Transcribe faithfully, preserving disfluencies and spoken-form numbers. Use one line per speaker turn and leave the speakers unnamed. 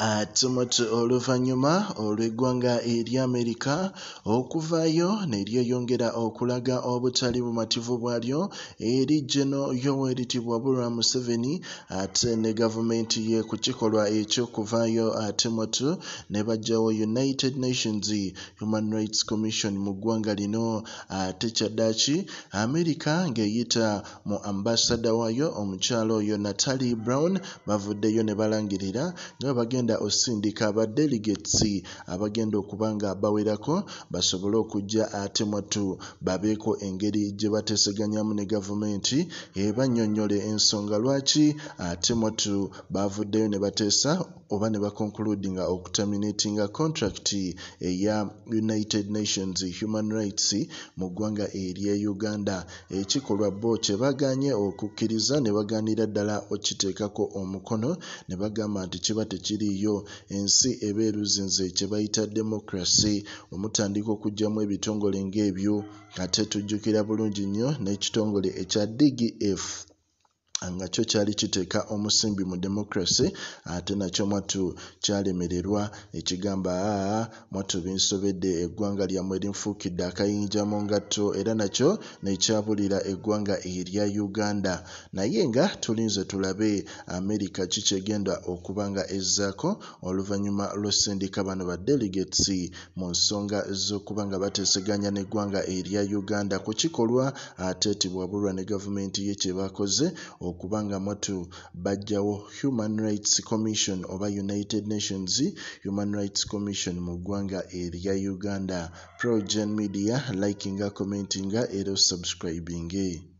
ate moto oluvannyuma olw'eggwanga erya America okuvaayo ne lyeyongera okulaga obutali bumativu bwalyo eri General Yoweri Museveni ate ne gavumenti ye ku kikolwa eky'okuvaayo ate moto ne bajjawo United Nations Human Rights Commission mu ggwanga lino. Ate kyaddaaki America ng'eyita mu ambassador waayo omukyalo oyo Natalie Brown bavuddeyo ne balangirira nga bagenda osindika aba delegates abagenda okuba nga bawerako basobole okujja ate motu babeeko engeri gye bateeseganyamu ne gavumenti ebannyonnyole ensonga lwaki ate motu bavuddeyo ne bateesa oba ne bakonkludinga okuterminatinga contract eya United Nations Human Rights mu ggwanga erye Uganda. Ekikolwa bo kye baganye okukkiriza ne bagaanira ddala okiteekako omukono ne bagamba nti kiba tekiriiyo ensi eba eruzinze kye bayita democracy omutandika okugyamu ebitongole ng'ebyo. Ate tujjukira bulungi nnyo n'ekitongole ekya D G F nga kyo kyali kiteeka omusimbi mu democracy ate nakyo mwatu kyalemererwa ekigamba aa mwatu binsobedde eggwanga lyammwe linfuukidde akayinja mu ngatto era nakyo nekyabulira eggwanga erya Uganda. Naye nga tulinze tulabe America kikyegenda okuba nga ezzaako oluvannyuma lw'osindika bano ba delegates mu nsonga z'okuba nga bateeseganya n'eggwanga erya Uganda ku kikolwa ate tibwabulwa ne gavumenti ye kye bakoze okubanga mwatu bajjawo Human Rights Commission oba United Nations Human Rights Commission mu ggwanga erya Uganda. Progen Media likinga commentinga era subscribing.